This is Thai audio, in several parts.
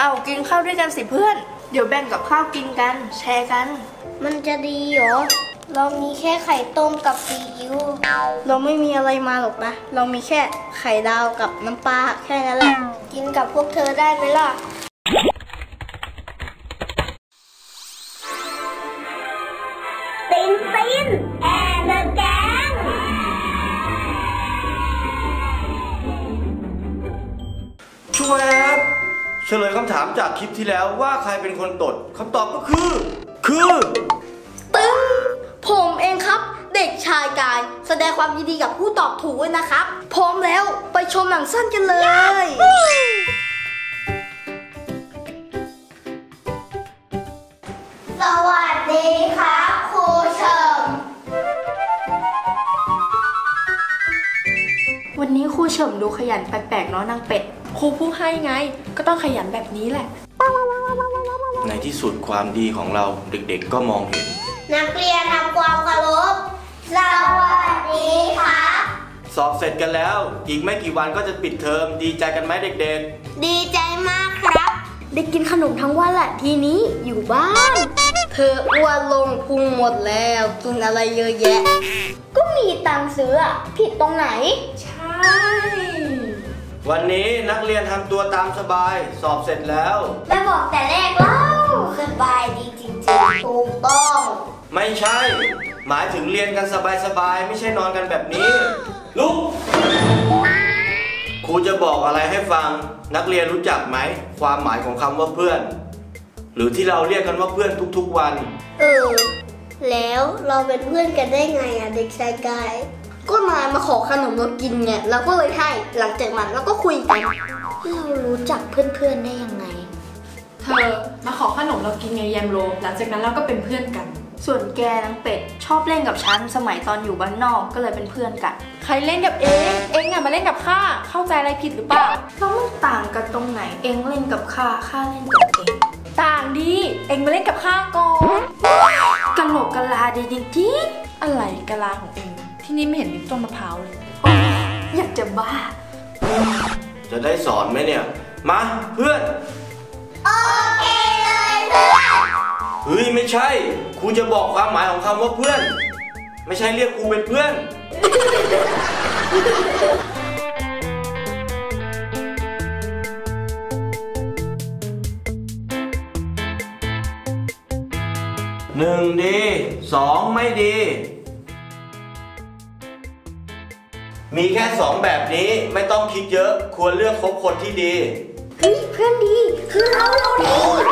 เอากินข้าวด้วยกันสิเพื่อนเดี๋ยวแบ่งกับข้าวกินกันแชร์กันมันจะดีเหรอเรามีแค่ไข่ต้มกับซีอิ๊วเราไม่มีอะไรมาหรอกนะเรามีแค่ไข่ดาวกับน้ำปลาแค่นั้นแหละกินกับพวกเธอได้ไหมล่ะตินแอนเดอร์แกงช่วยครับเฉลยคำถามจากคลิปที่แล้วว่าใครเป็นคนตดคำตอบก็คือตึ้งผมเองครับเด็กชายกายแสดงความยินดีกับผู้ตอบถูกด้วยนะครับพร้อมแล้วไปชมหนังสั้นกันเลยสวัสดีครับครูเฉิมวันนี้ครูเฉิมดูขยันแปลกๆเนาะนางเป็ดครูผู้ให้ไงก็ต้องขยันแบบนี้แหละในที่สุดความดีของเราเด็กๆก็มองเห็นนักเรียนทำความเคารพสวัสดีครับสอบเสร็จกันแล้วอีกไม่กี่วันก็จะปิดเทอมดีใจกันไหมเด็กๆดีใจมากครับได้กินขนมทั้งวันแหละทีนี้อยู่บ้านเธออ้วนลงพุงหมดแล้วกินอะไรเยอะแยะก็มีตังค์ซื้อผิดตรงไหนใช่วันนี้นักเรียนทำตัวตามสบายสอบเสร็จแล้วไม่บอกแต่แรกเล่าสบายดีจริงๆถูกต้องไม่ใช่หมายถึงเรียนกันสบายๆไม่ใช่นอนกันแบบนี้ลุกครูจะบอกอะไรให้ฟังนักเรียนรู้จักไหมความหมายของคำว่าเพื่อนหรือที่เราเรียกกันว่าเพื่อนทุกๆวันแล้วเราเป็นเพื่อนกันได้ไงเด็กชายกายก็นายมาขอขนมเรากินไงเราก็เลยให้หลังจากนั้นเราก็คุยกันเรารู้จักเพื่อนๆได้ยังไงเธอมาขอขนมเรากินไงแยมโลหลังจากนั้นเราก็เป็นเพื่อนกันส่วนแกนางเป็ดชอบเล่นกับฉันสมัยตอนอยู่บ้านนอกก็เลยเป็นเพื่อนกันใครเล่นกับเองมาเล่นกับข้าเข้าใจอะไรผิดหรือเปล่าแล้วมันต่างกันตรงไหนเองเล่นกับข้าเล่นกับเองต่างดีเองมาเล่นกับข้าก่อนกะโหลกกะลาดีจริงๆอะไรกะลาของเองที่นี่ไม่เห็นมีต้นมะพร้าวเลยอยากจะบ้าจะได้สอนไหมเนี่ยมาเพื่อนโอเคเลยเพื่อนเฮ้ยไม่ใช่ครูจะบอกความหมายของคำว่าเพื่อนไม่ใช่เรียกครูเป็นเพื่อนหนึ่งดีสองไม่ดีมีแค่สองแบบนี้ไม่ต้องคิดเยอะควรเลือกคบคนที่ดีเฮ้ยเพื่อนดีคือเราดี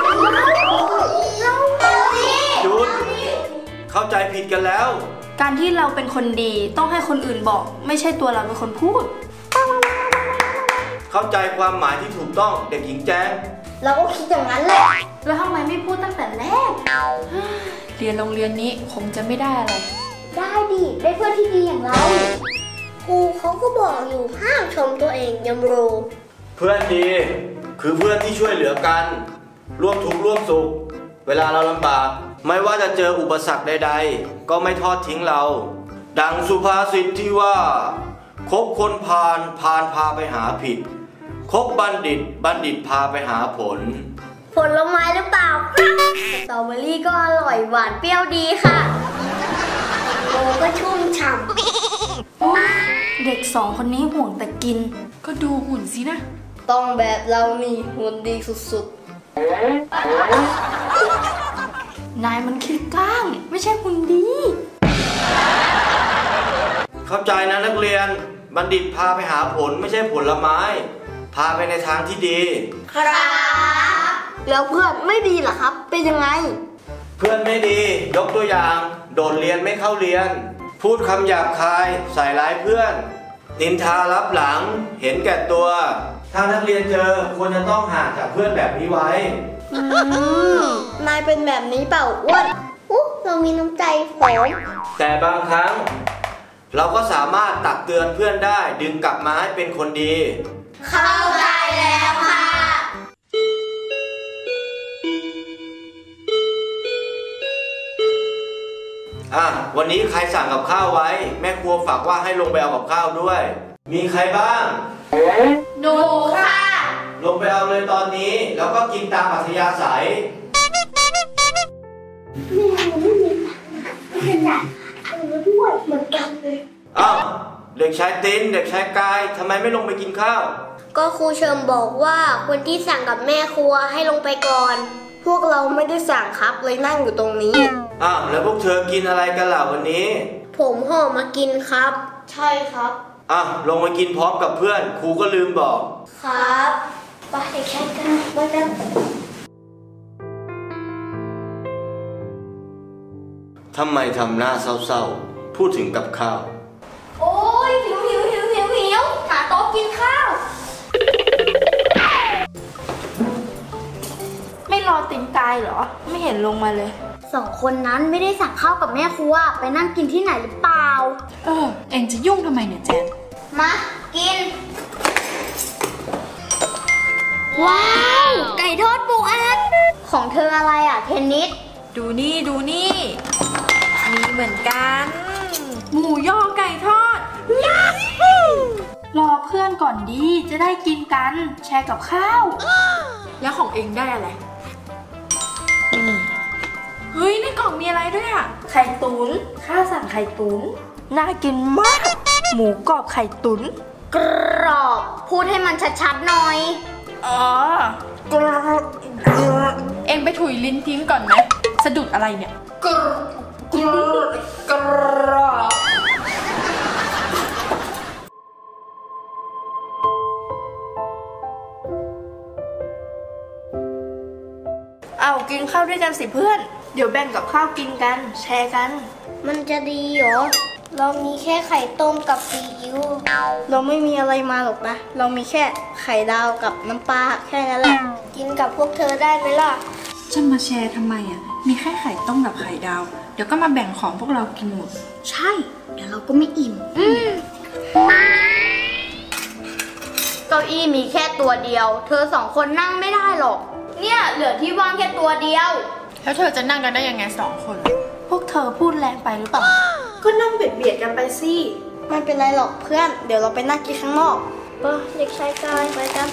หยุดเข้าใจผิดกันแล้วการที่เราเป็นคนดีต้องให้คนอื่นบอกไม่ใช่ตัวเราเป็นคนพูดเข้าใจความหมายที่ถูกต้องเด็กหญิงแจ้งเราก็คิดอย่างนั้นแหละแล้วทำไมไม่พูดตั้งแต่แรกเรียนโรงเรียนนี้คงจะไม่ได้อะไรได้ดิได้เพื่อนที่ดีอย่างเราครูเขาก็บอกอยู่ห้ามชมตัวเองยำรูเพื่อนดีคือเพื่อนที่ช่วยเหลือกันร่วมทุกข์ร่วมสุขเวลาเราลำบากไม่ว่าจะเจออุปสรรคใดๆก็ไม่ทอดทิ้งเราดังสุภาษิตที่ว่าคบคนพาลพาไปหาผิดคบบัณฑิตพาไปหาผลไม้หรือเปล่าสตรอเบอรี่ก็อร่อยหวานเปรี้ยวดีค่ะโอ้ก็ชุ่มฉ่ำเด็กสองคนนี้ห่วงแต่กินก็ดูหุ่นสินะต้องแบบเรานี่หุ่นดีสุดๆนายมันคิดกล้างไม่ใช่หุ่นดีเข้าใจนะนักเรียนบัณฑิตพาไปหาผลไม่ใช่ผลไม้พาไปในทางที่ดีครับแล้วเพื่อนไม่ดีเหรอครับเป็นยังไงเพื่อนไม่ดียกตัวอย่างโดดเรียนไม่เข้าเรียนพูดคำหยาบคายใส่ร้ายเพื่อนนินทารับหลังเห็นแก่ตัวถ้านักเรียนเจอควรจะต้องห่างจากเพื่อนแบบนี้ไว้นายเป็นแบบนี้เปล่าอ้วนเรามีน้ำใจผอมแต่บางครั้งเราก็สามารถตักเตือนเพื่อนได้ดึงกลับมาให้เป็นคนดีเข้าใจแล้วค่ะวันนี้ใครสั่งกับข้าวไว้แม่ครัวฝากว่าให้ลงไปเอากับข้าวด้วยมีใครบ้างหนูค่ะลงไปเอาเลยตอนนี้แล้วก็กินตามอัธยาศัยอ้าวเด็กชายตินเด็กชายกายทำไมไม่ลงไปกินข้าวก็ครูเชิญบอกว่าคนที่สั่งกับแม่ครัวให้ลงไปก่อนพวกเราไม่ได้สั่งครับเลยนั่งอยู่ตรงนี้อ้าวแล้วพวกเธอกินอะไรกันล่ะวันนี้ผมห่อมากินครับใช่ครับอ่ะลงมากินพร้อมกับเพื่อนครูก็ลืมบอกครับไปแข่งกันไปกันทำไมทำหน้าเศร้าๆพูดถึงกับข้าวโอ้ยหิวหาโต๊ะกินข้าวไม่รอตินกายเหรอ ไม่เห็นลงมาเลยสองคนนั้นไม่ได้สั่งข้าวกับแม่ครัวไปนั่งกินที่ไหนหรือเปล่าเอ็งจะยุ่งทำไมเนี่ยแจนมากิน ว้าวไก่ทอดปูอัดของเธออะไรอ่ะเทนนิสดูนี่มีเหมือนกัน หมูย่อไก่ทอดรอเพื่อนก่อนดีจะได้กินกันแชร์กับข้าว แล้วของเองได้อะไรเฮ้ยในกล่องมีอะไรด้วยอ่ะไข่ตุ๋นข้าสั่งไข่ตุ๋นน่ากินมากหมูกรอบไข่ตุ๋นกรอบพูดให้มันชัดๆหน่อยอ๋อกรอบเองไปถุยลิ้นทิ้งก่อนไหมสะดุดอะไรเนี่ยกรอบเอากินข้าวด้วยกันสิเพื่อนเดี๋ยวแบ่งกับข้าวกินกันแชร์กันมันจะดีเหรอ เรามีแค่ไข่ต้มกับซีอิ๊วเราไม่มีอะไรมาหรอกนะ เรามีแค่ไข่ดาวกับน้ำปลาแค่นั้นแหละกินกับพวกเธอได้ไหมล่ะจะมาแชร์ทำไมอ่ะมีแค่ไข่ต้มกับไข่ดาวเดี๋ยวก็มาแบ่งของพวกเรากินหมดใช่ เดี๋ยวเราก็ไม่อิ่มเก้าอี้มีแค่ตัวเดียว เธอสองคนนั่งไม่ได้หรอก เนี่ยเหลือที่ว่างแค่ตัวเดียวแล้วเธอจะนั่งกันได้ยังไง2 คน พวกเธอพูดแรงไปหรือเปล่า ก็นั่งเบียดกันไปสิไม่เป็นไรหรอกเพื่อน เดี๋ยวเราไปนั่งกินข้างนอกเด็กชายกายไปกัน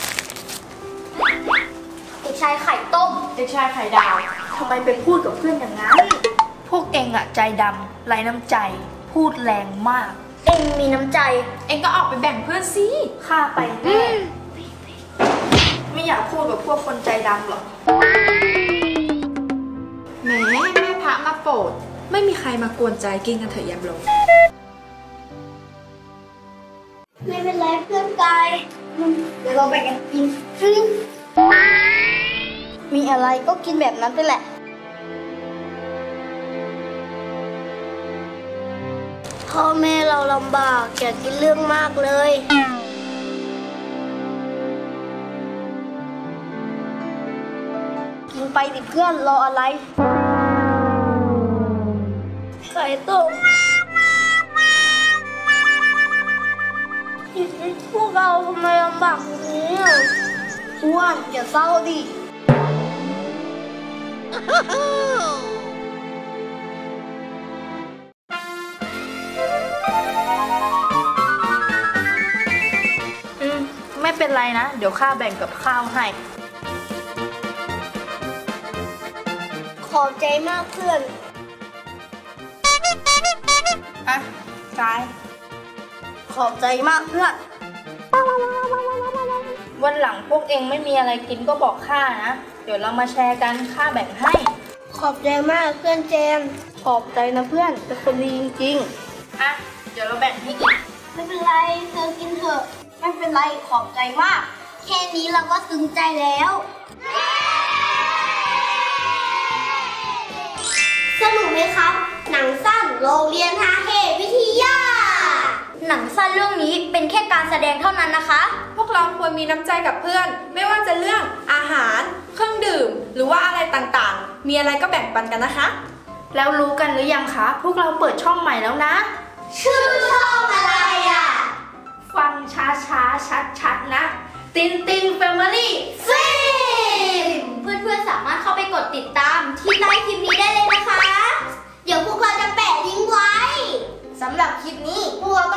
เด็กชายไข่ต้มเด็กชายไข่ดาวทำไมไปพูดกับเพื่อนอย่างนั้น พวกเองอะใจดำไร้น้ำใจ พูดแรงมากเอ็งมีน้ำใจเองก็ออกไปแบ่งเพื่อนสิข้าไปแน่ไม่อยากพูดกับพวกคนใจดำหรอกแหมแม่พระมาโปรดไม่มีใครมากวนใจกินกันเถอะแยมโลไม่เป็นไรเพื่อนกายเดี๋ยวเราไปกันกินมีอะไรก็กินแบบนั้นไปแหละพ่อแม่เราลำบากอย่าคิดเรื่องมากเลยกินไปดิเพื่อนรออะไรไข่ต้มพวกเราทำไมลำบากอย่างนี้อ่ะอ้วนอย่าเศร้าดิไม่เป็นไรนะ เดี๋ยวข้าแบ่งกับข้าวให้ขอบใจมากเพื่อนอ่ะกายขอบใจมากเพื่อนวันหลังพวกเองไม่มีอะไรกินก็บอกข้านะ เดี๋ยวเรามาแชร์กันข้าแบ่งให้ขอบใจมากเพื่อนเจมส์ขอบใจนะเพื่อนเป็นคนดีจริงอ่ะ เดี๋ยวเราแบ่งให้อีกไม่เป็นไรเธอกินเถอะๆ ไม่เป็นไรขอบใจมากแค่นี้เราก็ซึ้งใจแล้ว สนุกไหมครับ หนังสั้นโรงเรียนฮาเฮวิทยา หนังสั้นเรื่องนี้เป็นแค่การแสดงเท่านั้นนะคะพวกเราควรมีน้ำใจกับเพื่อน ไม่ว่าจะเรื่องอาหาร เครื่องดื่ม หรือว่าอะไรต่างๆ มีอะไรก็แบ่งปันกันนะคะ แล้วรู้กันหรือยังคะ พวกเราเปิดช่องใหม่แล้วนะชื่อช่องอะไรอ่ะฟังช้าๆ ชัดๆ นะ ตินตินแฟมิลี่ฟิล์มเพื่อนๆสามารถเข้าไปกดติดตามที่ใต้คลิปนี้ได้เลยนะคะ เดี๋ยวพวกเราจะแปะลิงก์ไว้สำหรับคลิปนี้พวกเราต้อง